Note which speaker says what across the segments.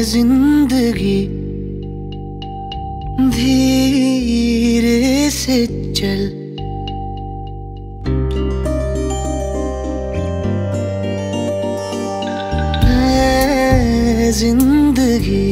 Speaker 1: जिंदगी धीरे से चल, जिंदगी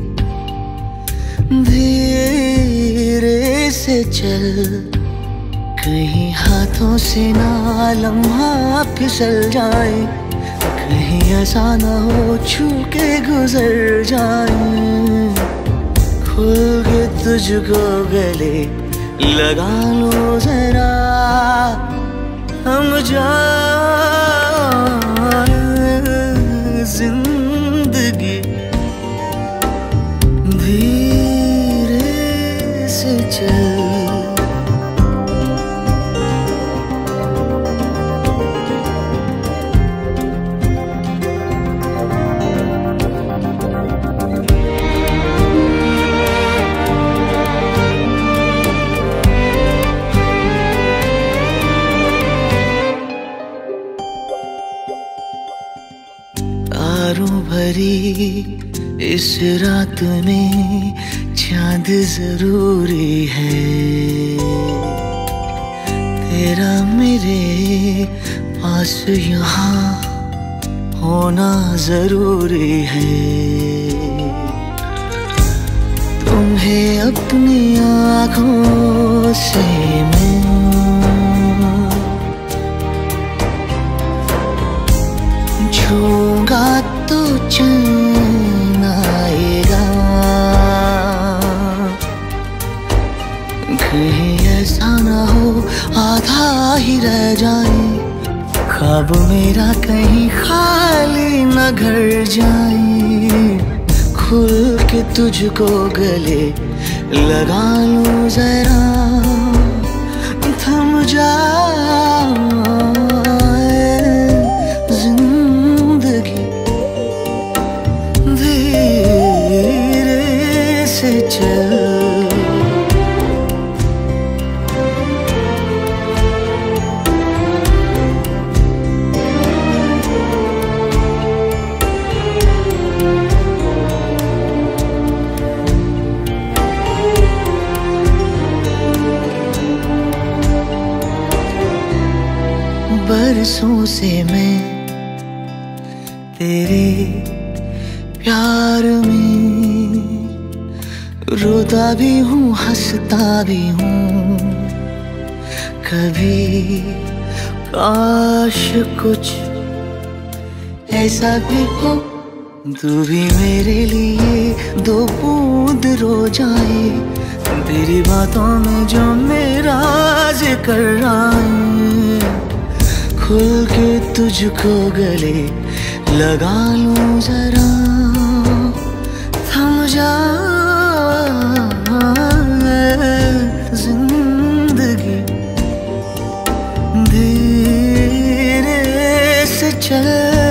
Speaker 1: धीरे से चल, कहीं हाथों से ना लम्हा फिसल जाए, कहीं ऐसा ना हो छू के गुजर जाए। खुल के तुझको गले लगा लो जरा, हम जाए जिंदगी धीरे से चल। भरी इस रात में चांद जरूरी है, तेरा मेरे पास यहाँ होना जरूरी है। तुम्हें अपनी आँखों से मैं छूंगा तो चैन आएगा, कहीं ऐसा ना हो आधा ही रह जाए, ख्वाब मेरा कहीं खाली न घर जाए। खुल के तुझको गले लगा लूं जरा, थम जाए जिंदगी धीरे से चल। बरसों से मैं तेरे प्यार में रोता भी हूँ हंसता भी हूँ, कभी काश कुछ ऐसा भी हो तू भी मेरे लिए दो बूंद रो जाए, तेरी बातों में जो मेरा जिक्र आए। खुल के तुझको गले लगा लूं जरा, थम जाए जिंदगी धीरे से चल।